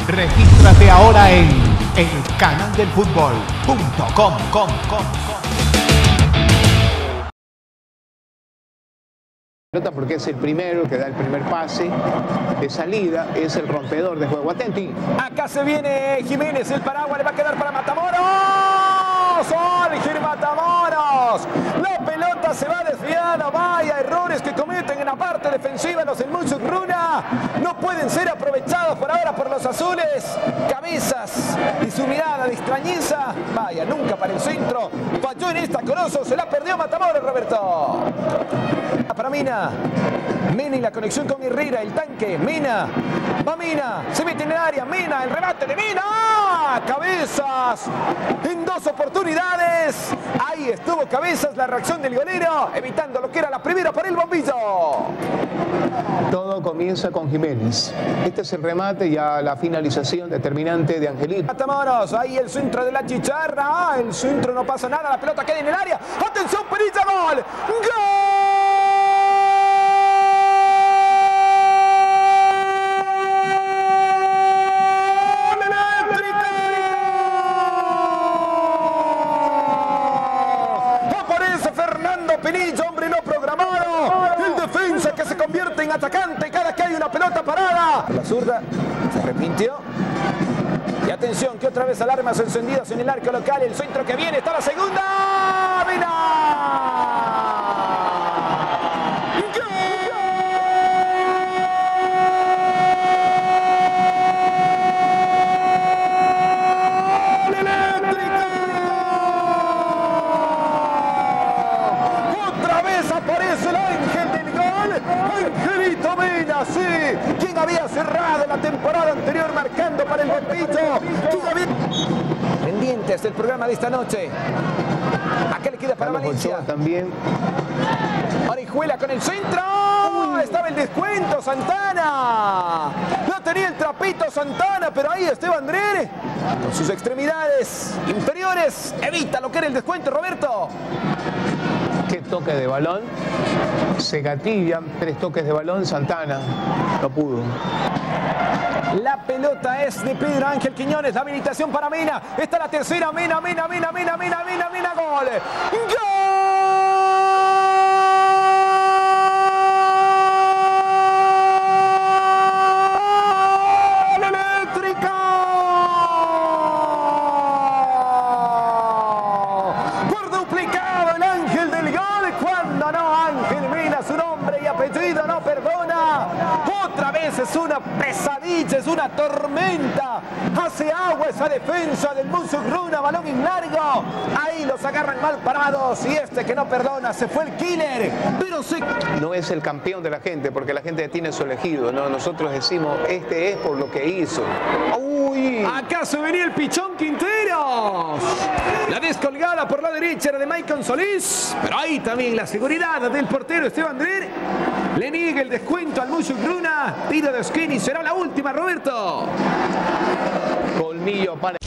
Regístrate ahora en elcanaldelfutbol.com. Porque es el primero que da el primer pase de salida, es el rompedor de juego. Atenti. Acá se viene Jiménez, el paraguas le va a quedar para Matamoros. Jorge Matamoros. La pelota se va desviada. Vaya errores que cometen en la parte defensiva los del Musugruna. No pueden ser aprovechados por ahora por los azules. Cabezas y su mirada de extrañeza. Vaya, nunca para el centro. Falló en esta Corozo. Se la perdió Matamoros, Roberto. Para Mina. Mina y la conexión con Herrera, el tanque. Mina. Va Mina. Se mete en el área. Mina, el remate de Mina. Cabezas. En dos oportunidades. Ahí estuvo Cabezas, la reacción del golero, evitando lo que era la primera para el bombillo. Todo comienza con Jiménez. Este es el remate y a la finalización determinante de Angelito. Matamoros, ahí el centro de la chicharra. El centro no pasa nada, la pelota queda en el área. ¡Atención, Perilla! ¡Gol! ¡Gol! Pinilla, hombre no programado. El defensa que se convierte en atacante cada que hay una pelota parada. La zurda se arrepintió. Y atención, que otra vez alarmas encendidas en el arco local. El centro que viene, está la segunda. ¡Mina! Aparece el ángel del gol, Angelito Mina, sí, quien había cerrado la temporada anterior marcando para el bombillo. Pendientes del programa de esta noche. Acá le queda para Carlos Valencia. Ochoa también. Orihuela con el centro. Estaba el descuento, Santana. No tenía el trapito Santana, pero ahí Esteban Dreher, con sus extremidades inferiores, evita lo que era el descuento, Roberto. Qué toque de balón. Se gatillan 3 toques de balón. Santana no pudo. La pelota es de Pedro Ángel Quiñones. La habilitación para Mina. Está la tercera. Mina, gol. ¡Gol! Su nombre y apellido no perdona. Otra vez es una pesadilla, es una tormenta. Hace agua esa defensa del Musugruna, balón en largo. Ahí los agarran mal parados y este que no perdona, se fue el killer. Pero no es el campeón de la gente porque la gente tiene su elegido, ¿no? Nosotros decimos, este es por lo que hizo. ¡Uy! Acá se venía el Pichón Quinteros. La descolgada por la derecha era de Maicon Solís, pero ahí también la seguridad del portero Esteban Dreher. Le niega el descuento al Musugruna. Tiro de esquina y será la última, Roberto. Colmillo para